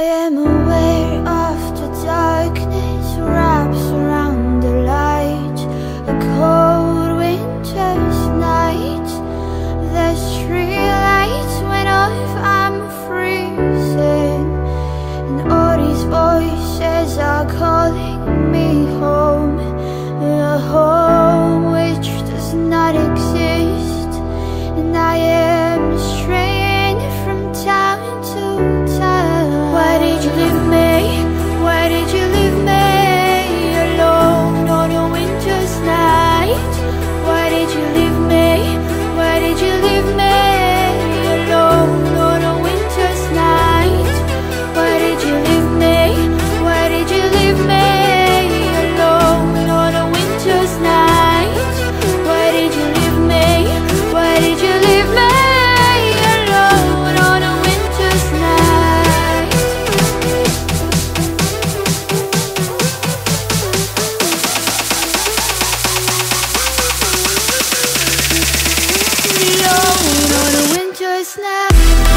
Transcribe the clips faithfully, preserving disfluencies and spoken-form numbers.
am aware of the darkness wraps around the light. A cold winter's night, the street lights went off, I'm freezing, and all these voices are calling me home, a home which does not exist, and I am straying from town to town. Why did you leave me? Why did you leave me alone on a winter's night? Why did you leave me? Why did you leave me alone on a winter's night? Why did you leave me? Why did you leave me alone on a winter's night? Why did you leave me? Why did you leave me alone on a winter's night? Alone on a winter's night.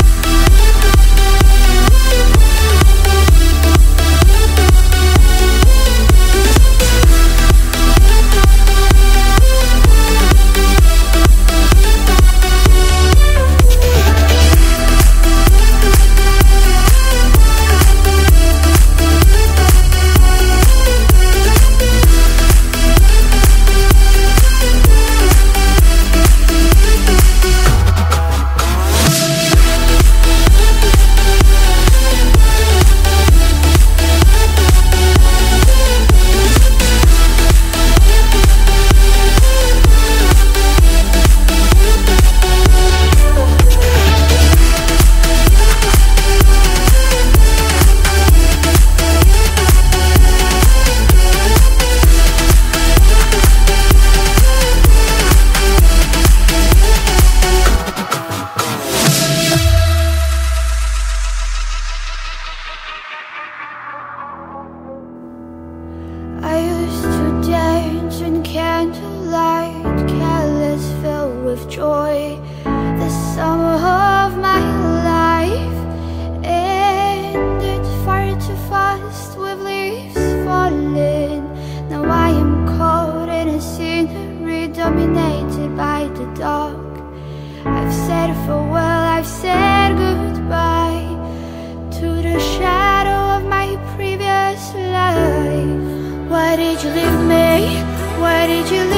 I used to dance in candlelight, careless, filled with joy, the summer of my life ended far too fast with leaves falling. Now I am caught in a scenery dominated by the dark. I've said farewell, I've said goodbye to the shadow of my previous life. Why did you leave me? Why did you